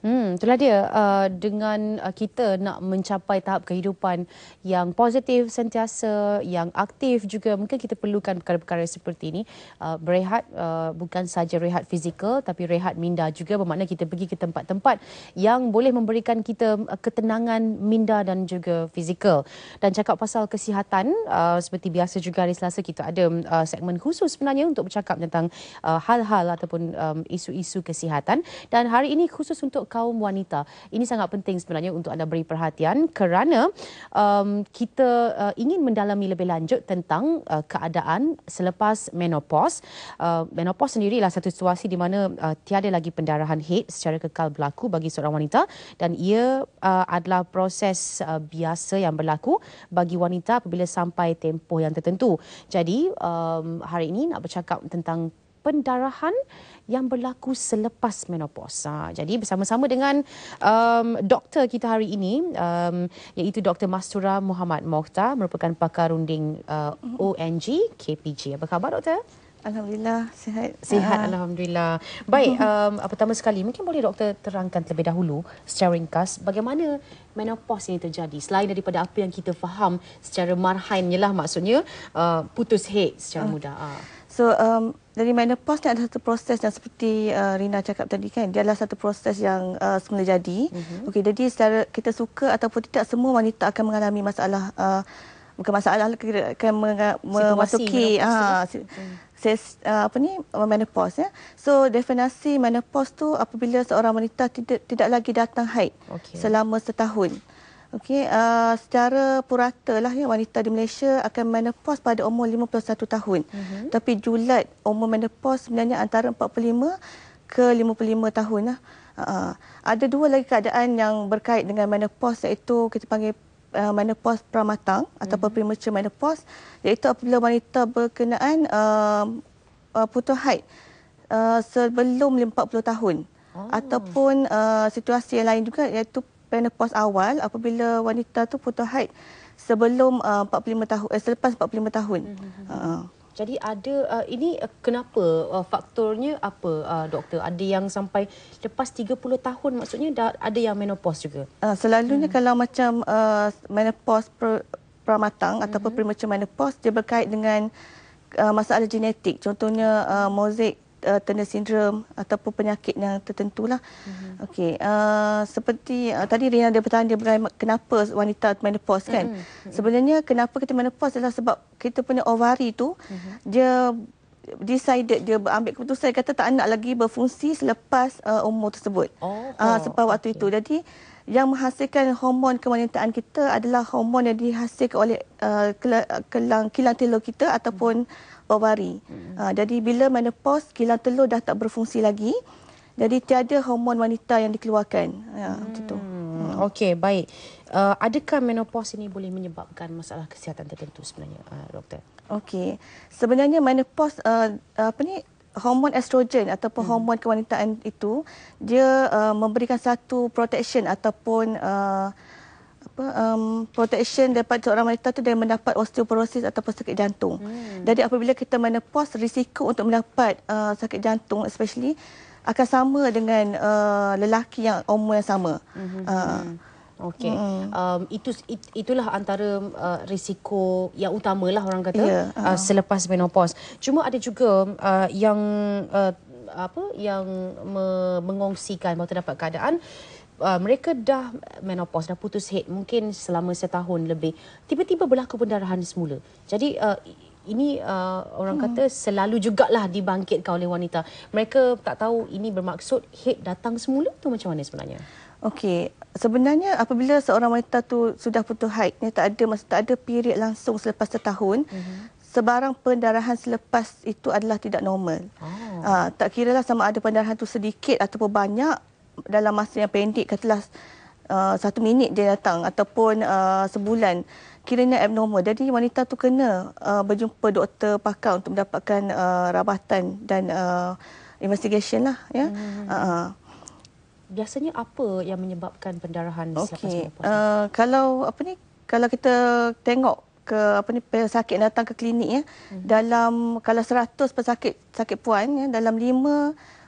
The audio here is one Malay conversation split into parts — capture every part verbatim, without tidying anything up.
Hmm, itulah dia. Uh, dengan uh, kita nak mencapai tahap kehidupan yang positif sentiasa, yang aktif juga, mungkin kita perlukan perkara-perkara seperti ini. Uh, berehat uh, bukan saja rehat fizikal, tapi rehat minda juga, bermakna kita pergi ke tempat-tempat yang boleh memberikan kita uh, ketenangan minda dan juga fizikal. Dan cakap pasal kesihatan, uh, seperti biasa juga hari Selasa kita ada uh, segmen khusus sebenarnya untuk bercakap tentang uh, hal-hal ataupun um, isu-isu kesihatan. Dan hari ini khusus untuk kaum wanita. Ini sangat penting sebenarnya untuk anda beri perhatian kerana um, kita uh, ingin mendalami lebih lanjut tentang uh, keadaan selepas menopause. Uh, menopause sendiri adalah satu situasi di mana uh, tiada lagi pendarahan haid secara kekal berlaku bagi seorang wanita, dan ia uh, adalah proses uh, biasa yang berlaku bagi wanita apabila sampai tempoh yang tertentu. Jadi um, hari ini nak bercakap tentang pendarahan yang berlaku selepas menopause. Ha, jadi bersama-sama dengan um, doktor kita hari ini, um, iaitu Doktor Mastura Muhammad Mokhtar, merupakan pakar runding uh, O N G K P G. Apa khabar, doktor? Alhamdulillah, sihat. Sihat, uh, Alhamdulillah. Baik, um, pertama sekali, mungkin boleh doktor terangkan terlebih dahulu secara ringkas bagaimana menopause ini terjadi, selain daripada apa yang kita faham secara marhainnya lah, maksudnya uh, putus haid secara uh. mudah. Uh. So, um, dari menopause ni ada satu proses yang seperti uh, Rina cakap tadi kan, dia adalah satu proses yang uh, semula jadi. Uh-huh. Okey, jadi secara kita suka ataupun tidak, semua wanita akan mengalami masalah, uh, bukan masalah, akan memasuki ah, hmm. ses, uh, apa ni menopause ya. So definisi menopause tu apabila seorang wanita tidak tidak lagi datang haid okay. selama setahun. Okey, uh, secara purata lah ya, wanita di Malaysia akan menopause pada umur lima puluh satu tahun. Uh-huh. Tapi julat umur menopause sebenarnya antara empat puluh lima ke lima puluh lima tahun lah. Uh, ada dua lagi keadaan yang berkait dengan menopause, iaitu kita panggil uh, menopause pramatang uh-huh. ataupun premature menopause, iaitu apabila wanita berkenaan uh, uh, putus haid uh, sebelum empat puluh tahun. Oh. Ataupun uh, situasi yang lain juga, iaitu menopause awal apabila wanita tu putus haid sebelum uh, empat puluh lima tahun, eh, selepas empat puluh lima tahun. Mm-hmm. Uh. Jadi ada uh, ini uh, kenapa uh, faktornya apa, uh, doktor? Ada yang sampai lepas tiga puluh tahun, maksudnya dah ada yang menopause juga. Uh, selalunya hmm. kalau macam uh, menopause pr- pramatang hmm. ataupun premature menopause, dia berkait dengan uh, masalah genetik. Contohnya uh, mosaic Uh, Turner syndrome ataupun penyakit yang tertentu lah. Mm-hmm. Okey, uh, seperti uh, tadi Rina ada bertanya dia kenapa wanita menopause kan. Mm-hmm. Sebenarnya kenapa kita menopause adalah sebab kita punya ovari tu mm-hmm. dia decided, dia ambil keputusan, kata tak nak lagi berfungsi selepas uh, umur tersebut. Oh, uh, selepas waktu okay. itu. Jadi yang menghasilkan hormon kewanitaan kita adalah hormon yang dihasilkan oleh uh, kilang, kilang telur kita ataupun mm-hmm. ovari. Hmm. Uh, jadi bila menopause, kilang telur dah tak berfungsi lagi. Jadi tiada hormon wanita yang dikeluarkan. Ya, hmm. macam tu. Hmm. Okey, baik. Uh, adakah menopause ini boleh menyebabkan masalah kesihatan tertentu sebenarnya, uh, doktor? Okey. Sebenarnya menopause uh, apa ni, hormon estrogen ataupun hmm. hormon kewanitaan itu, dia uh, memberikan satu protection ataupun uh, apa um, protection daripada seorang wanita tu dari mendapat osteoporosis ataupun sakit jantung. Hmm. Jadi apabila kita menopause, risiko untuk mendapat uh, sakit jantung especially akan sama dengan uh, lelaki yang umur yang sama. Hmm. Uh, Okey. Hmm. Um, itu it, itulah antara uh, risiko yang utamalah orang kata yeah, uh. Uh, selepas menopause. Cuma ada juga uh, yang uh, apa yang me- mengongsikan bahawa terdapat keadaan Uh, mereka dah menopause, dah putus haid mungkin selama setahun lebih, tiba-tiba berlaku pendarahan semula. Jadi uh, ini uh, orang hmm. kata selalu jugalah dibangkitkan oleh wanita. Mereka tak tahu ini bermaksud haid datang semula tu macam mana sebenarnya? Okey, sebenarnya apabila seorang wanita tu sudah putus haid, ni tak ada masa tak ada period langsung selepas setahun. Hmm. Sebarang pendarahan selepas itu adalah tidak normal. Oh. Uh, tak kiralah sama ada pendarahan tu sedikit ataupun banyak dalam masa yang pendek, katalah uh, satu minit dia datang ataupun uh, sebulan, kiranya abnormal. Jadi wanita tu kena uh, berjumpa doktor pakar untuk mendapatkan uh, rawatan dan uh, investigation lah ya. Hmm. Uh, Biasanya apa yang menyebabkan pendarahan selepas okay. menopause? Uh, kalau apa ni, kalau kita tengok ke apa ni pesakit datang ke klinik ya, hmm. dalam kalau seratus pesakit sakit puan ya, dalam lima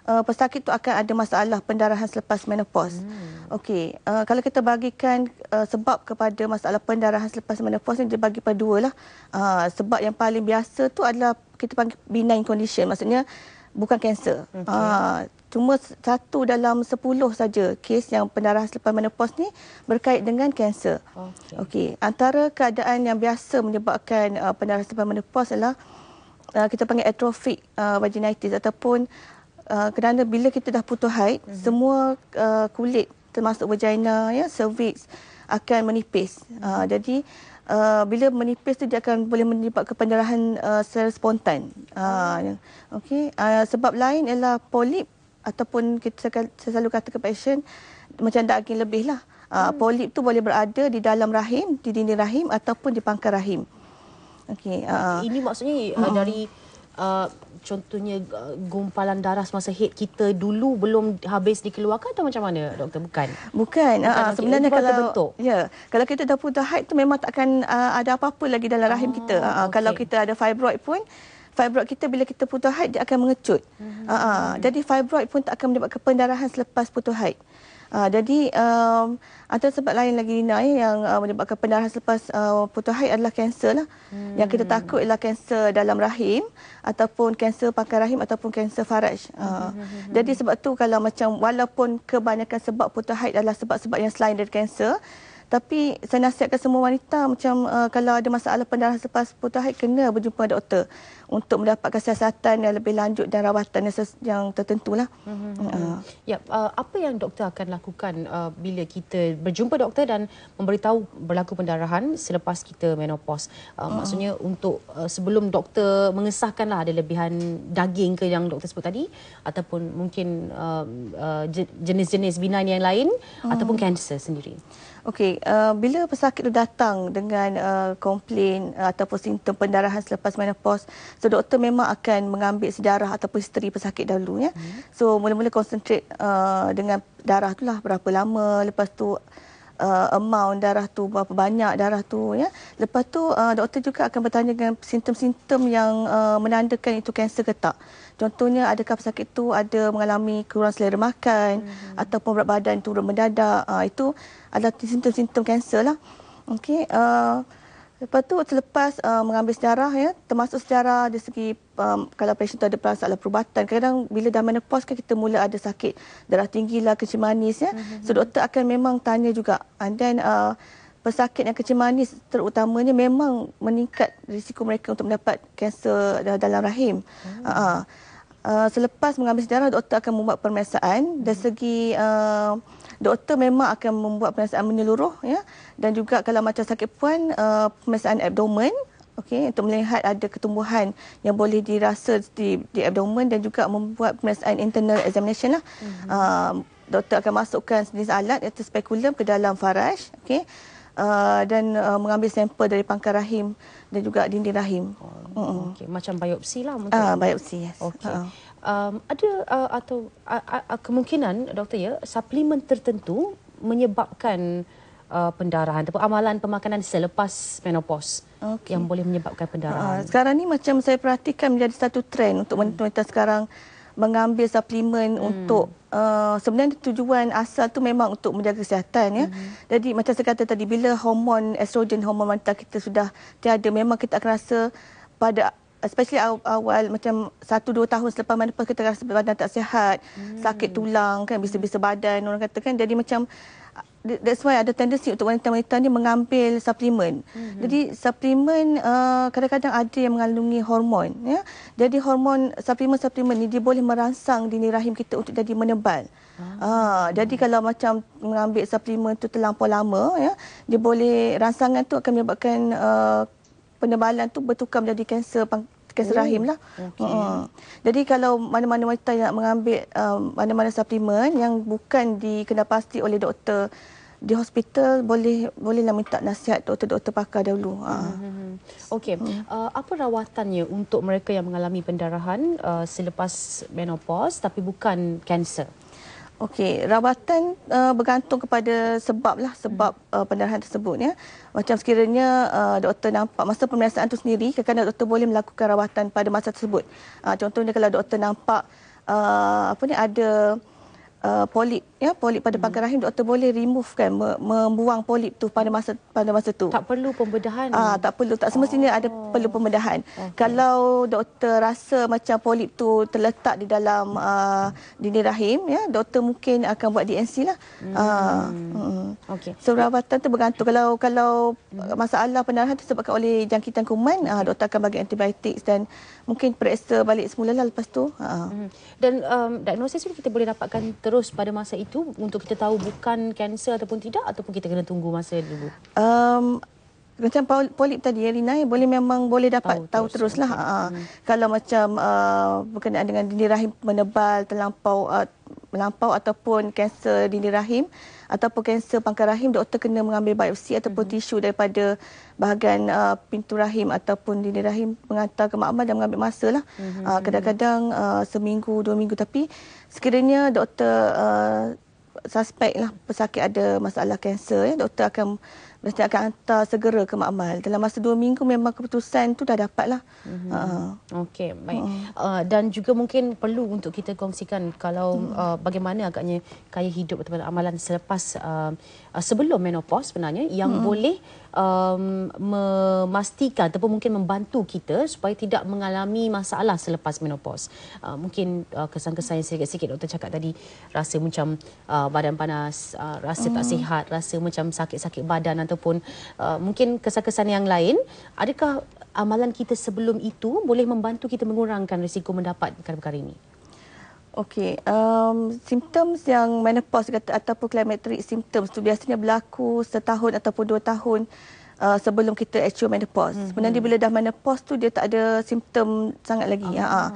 uh, pesakit itu akan ada masalah pendarahan selepas menopause. Hmm. Okey, uh, kalau kita bagikan uh, sebab kepada masalah pendarahan selepas menopause ni, dia bagi pada dua lah. Uh, sebab yang paling biasa tu adalah kita panggil benign condition, maksudnya bukan kanser. Okay. Uh, cuma satu dalam sepuluh saja kes yang pendarahan selepas menopause ni berkait dengan kanser. Okey. Okey, antara keadaan yang biasa menyebabkan uh, pendarahan selepas menopause adalah uh, kita panggil atrophic uh, vaginitis, ataupun uh, kerana bila kita dah putus haid, mm-hmm. semua uh, kulit termasuk vagina, ya, cervix akan menipis. Mm-hmm. Uh, jadi uh, bila menipis tu dia akan boleh menyebabkan pendarahan uh, secara spontan. Uh, Okey, uh, sebab lain ialah polip, ataupun kita saya selalu kata ke pasien macam daging lebih lah. Uh, hmm. Polip tu boleh berada di dalam rahim, di dinding rahim ataupun di pangkal rahim. Okey. Uh, Ini maksudnya uh, uh, dari uh, contohnya uh, gumpalan darah semasa haid kita dulu belum habis dikeluarkan atau macam mana, doktor? Bukan. Bukan. Bukan uh, okay. Sebenarnya kalau bentuk. Ya, kalau kita dah putus haid tu memang tak akan uh, ada apa-apa lagi dalam rahim oh, kita. Uh, okay. Kalau kita ada fibroid pun, fibroid kita bila kita putus haid dia akan mengecut. Hmm. Uh, uh, jadi fibroid pun tak akan menyebabkan pendarahan selepas putus haid. Uh, jadi um, ada sebab lain lagi Rina, yang uh, menyebabkan pendarahan selepas uh, putus haid adalah kanser lah. Hmm. Yang kita takut ialah kanser dalam rahim, ataupun kanser pangkal rahim, ataupun kanser faraj. Uh, hmm. Jadi sebab tu kalau macam walaupun kebanyakan sebab putus haid adalah sebab-sebab yang selain dari kanser, tapi saya nasihatkan semua wanita macam uh, kalau ada masalah pendarahan selepas putus haid, kena berjumpa doktor untuk mendapatkan siasatan yang lebih lanjut dan rawatan yang, yang tertentulah. Mm-hmm. Uh. Ya, uh, apa yang doktor akan lakukan uh, bila kita berjumpa doktor dan memberitahu berlaku pendarahan selepas kita menopause? Uh, uh. Maksudnya untuk uh, sebelum doktor mengesahkanlah ada lebihan daging ke yang doktor sebut tadi, ataupun mungkin uh, uh, jenis-jenis benign yang lain, uh. ataupun kanser sendiri. Okey, uh, bila pesakit itu datang dengan uh, komplain uh, ataupun simptom pendarahan selepas menopause, so doktor memang akan mengambil sedarah ataupun history pesakit dahulu, ya. Hmm. So mula-mula concentrate uh, dengan darah tu lah, berapa lama, lepas tu uh, amount darah tu, berapa banyak darah tu, ya. Lepas tu uh, doktor juga akan bertanya dengan simptom-simptom yang uh, menandakan itu kanser ke tak. Contohnya, adakah pesakit tu ada mengalami kurang selera makan, hmm. ataupun berat badan turun mendadak. Uh, itu adalah simptom-simptom kanser lah. Okey. Uh, lepas tu selepas uh, mengambil sedarah, ya, termasuk sedarah dari segi um, kalau pasien tu ada masalah perubatan. Kadang bila dah menopause kan kita mula ada sakit darah tinggi lah, kencing manis, ya. Hmm. So doktor akan memang tanya juga. And then uh, pesakit yang kencing manis terutamanya memang meningkat risiko mereka untuk mendapat kanser dalam rahim. Hmm. Uh, uh, selepas mengambil sedarah, doktor akan membuat pemeriksaan. Dari segi uh, doktor memang akan membuat pemeriksaan menyeluruh, ya, dan juga kalau macam sakit puan, uh, pemeriksaan abdomen, okey, untuk melihat ada ketumbuhan yang boleh dirasa di, di abdomen, dan juga membuat pemeriksaan internal examination lah. Mm-hmm. Uh, doktor akan masukkan jenis alat iaitu spekulum ke dalam faraj, okey, uh, dan uh, mengambil sampel dari pangkal rahim dan juga dinding rahim. Oh, mm-hmm. Okey, macam biopsi lah. Ah, uh, biopsi, yes. Okey. Uh-uh. Um, ada uh, atau uh, uh, kemungkinan, doktor, ya, suplemen tertentu menyebabkan uh, pendarahan ataupun amalan pemakanan selepas menopause, okay, yang boleh menyebabkan pendarahan? Uh, sekarang ni macam saya perhatikan menjadi satu trend untuk hmm. wanita sekarang mengambil suplemen hmm. untuk uh, sebenarnya tujuan asal tu memang untuk menjaga kesihatan, ya. Hmm. Jadi macam saya kata tadi, bila hormon estrogen, hormon wanita kita sudah tiada, memang kita akan rasa pada especially awal, awal macam satu dua tahun selepas menopause kita rasa badan tak sihat, hmm. sakit tulang, kan, bisa-bisa badan orang kata, kan. Jadi macam that's why ada tendensi untuk wanita-wanita ni mengambil suplemen. Hmm. Jadi suplemen uh, kadang-kadang ada yang mengandungi hormon, ya. Jadi hormon suplemen-suplemen ni dia boleh merangsang dinding rahim kita untuk jadi menebal. Ah. Uh, jadi kalau macam mengambil suplemen tu terlampau lama, ya, dia boleh, rangsangan tu akan menyebabkan uh, penebalan tu bertukar menjadi kanser kanser oh, rahim lah. Okay. Uh-huh. Jadi kalau mana-mana wanita yang mengambil um, mana-mana suplemen yang bukan dikenalpasti oleh doktor di hospital, boleh bolehlah minta nasihat doktor-doktor pakar dahulu. Hmm. Okey. Hmm. Uh, apa rawatannya untuk mereka yang mengalami pendarahan uh, selepas menopause tapi bukan kanser? Okey, rawatan uh, bergantung kepada sebab lah, sebab uh, pendarahan tersebut, ya. Macam sekiranya uh, doktor nampak masa pemeriksaan tu sendiri, kadang-kadang doktor boleh melakukan rawatan pada masa tersebut. Uh, contohnya kalau doktor nampak uh, apa ni ada uh, polip ya polip pada pagar rahim, doktor boleh remove kan, membuang polip tu pada masa pada masa tu. Tak perlu pembedahan. Ah, tak perlu, tak semestinya oh. ada perlu pembedahan. Okay. Kalau doktor rasa macam polip tu terletak di dalam uh, dinding rahim ya, doktor mungkin akan buat D N C lah. Hmm. Uh, mm. Okey. So rawatan tu bergantung. Kalau kalau hmm. masalah pendarahan disebabkan oleh jangkitan kuman, okay. uh, doktor akan bagi antibiotik dan mungkin periksa balik semula lah lepas tu. Uh. Hmm. Dan um, diagnosis ni kita boleh dapatkan terus pada masa itu untuk kita tahu bukan kanser ataupun tidak, ataupun kita kena tunggu masa dulu? Um, macam polip tadi, Rina, boleh memang boleh dapat tahu, tahu terus lah. Hmm. Uh, kalau macam uh, berkenaan dengan dinding rahim menebal, terlampau uh, melampau ataupun kanser dinding rahim ataupun kanser pangkal rahim, doktor kena mengambil biopsi ataupun hmm. tisu daripada bahagian uh, pintu rahim ataupun dinding rahim, mengantar ke makmal dan mengambil masa lah. Hmm. Uh, kadang-kadang uh, seminggu, dua minggu. Tapi sekiranya doktor uh, suspek lah pesakit ada masalah kanser, ya, doktor akan mesti akan hantar segera ke makmal. Dalam masa dua minggu memang keputusan tu dah dapat lah. Mm-hmm. Uh. Okey, baik. Uh. Uh, dan juga mungkin perlu untuk kita kongsikan kalau mm. uh, bagaimana agaknya gaya hidup atau amalan selepas uh, uh, sebelum menopause sebenarnya yang mm. boleh um, memastikan ataupun mungkin membantu kita supaya tidak mengalami masalah selepas menopause. Uh, mungkin uh, kesan-kesan yang sikit-sikit doktor cakap tadi, rasa macam uh, badan panas, uh, rasa mm. tak sihat, rasa macam sakit-sakit badan ataupun uh, mungkin kesan-kesan yang lain. Adakah amalan kita sebelum itu boleh membantu kita mengurangkan risiko mendapat perkara-perkara ini? Okey, um, simptoms yang menopause ataupun climacteric symptoms tu biasanya berlaku setahun ataupun dua tahun uh, sebelum kita actual menopause. Mm-hmm. Sebenarnya bila dah menopause tu dia tak ada simptom sangat lagi. Oh. Ha.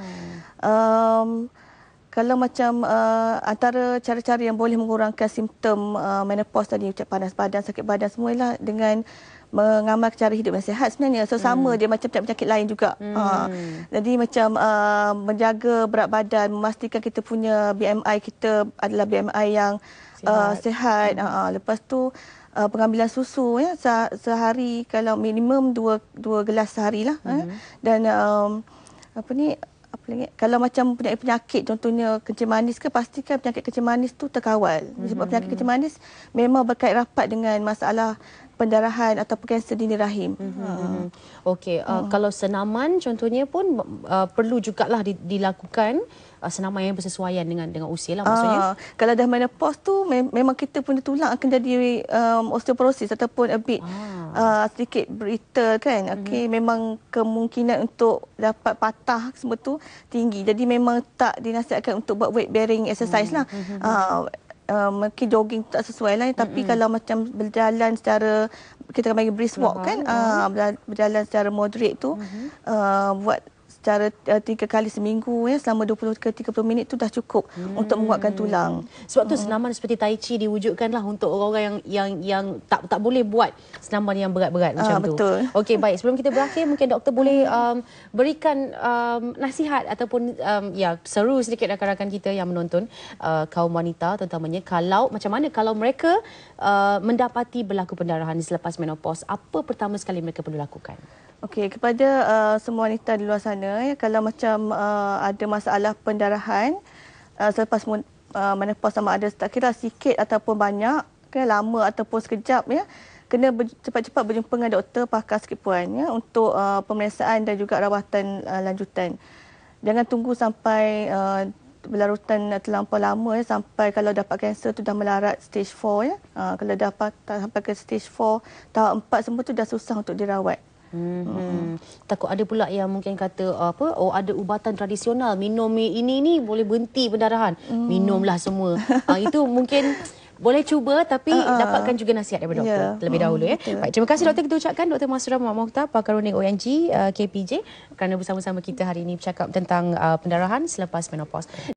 Um, Kalau macam uh, antara cara-cara yang boleh mengurangkan simptom uh, menopause tadi, macam panas badan, sakit badan, semualah dengan mengamalkan cara hidup yang sihat sebenarnya. So sama hmm. dia macam penyakit lain juga. Hmm. Uh, jadi macam uh, menjaga berat badan, memastikan kita punya B M I kita adalah B M I yang sihat. Uh, sihat. Hmm. Uh, lepas tu uh, pengambilan susu ya sehari, kalau minimum dua dua gelas seharilah. Hmm. Eh. Dan um, apa ni? Apa lagi? Kalau macam penyakit-penyakit contohnya kencing manis ke, pastikan penyakit kencing manis tu terkawal. Mm-hmm. Sebab penyakit kencing manis memang berkait rapat dengan masalah pendarahan ataupun kanser dinding rahim. Mm-hmm. Okey, uh, mm. kalau senaman contohnya pun uh, perlu jugalah di, dilakukan uh, senaman yang bersesuaian dengan dengan usia lah maksudnya. Uh, kalau dah menopause tu mem memang kita punya tulang akan jadi um, osteoporosis ataupun a bit ah. uh, sedikit brittle kan. Okey, mm-hmm. memang kemungkinan untuk dapat patah semua tu tinggi. Jadi memang tak dinasihatkan untuk buat weight bearing exercise mm-hmm. lah. Uh, Uh, mungkin jogging tak sesuai lah, tapi mm-hmm. kalau macam berjalan secara, kita akan panggil brisk walk, uh-huh. kan, uh, berjalan secara moderate tu, uh-huh. uh, buat secara uh, tiga kali seminggu ya, selama dua puluh ke tiga puluh minit tu dah cukup hmm. untuk menguatkan tulang. Sebab tu hmm. senaman seperti tai chi diwujudkanlah untuk orang-orang yang yang yang tak tak boleh buat senaman yang berat-berat macam uh, tu. Betul. Okey, baik, sebelum kita berakhir mungkin doktor boleh um, berikan um, nasihat ataupun um, ya seru sedikit rakan-rakan kita yang menonton, uh, kaum wanita terutamanya, kalau macam mana kalau mereka uh, mendapati berlaku pendarahan selepas menopause, apa pertama sekali mereka perlu lakukan? Okey, kepada uh, semua wanita di luar sana, ya, kalau macam uh, ada masalah pendarahan uh, selepas uh, menopause, sama ada tak kira sikit ataupun banyak, kan, lama ataupun sekejap, ya, kena ber, cepat-cepat berjumpa dengan doktor pakar sakit puan ya, untuk uh, pemeriksaan dan juga rawatan uh, lanjutan. Jangan tunggu sampai uh, berlarutan terlampau lama ya, sampai kalau dapat kanser tu dah melarat stage empat ya. Uh, kalau dapat sampai ke stage empat, tahap empat semua tu dah susah untuk dirawat. Hmm. Hmm. Takut ada pula yang mungkin kata apa, oh ada ubatan tradisional, minum ini ni boleh berhenti pendarahan. Hmm. Minumlah semua. uh, itu mungkin boleh cuba, tapi uh, uh. dapatkan juga nasihat daripada doktor yeah. terlebih dahulu ya. Betul. Baik, terima kasih doktor, kita ucapkan Doktor Masura Muhammad Mokhtar, pakar runding O N G uh, K P J, kerana bersama-sama kita hari ini bercakap tentang uh, pendarahan selepas menopause.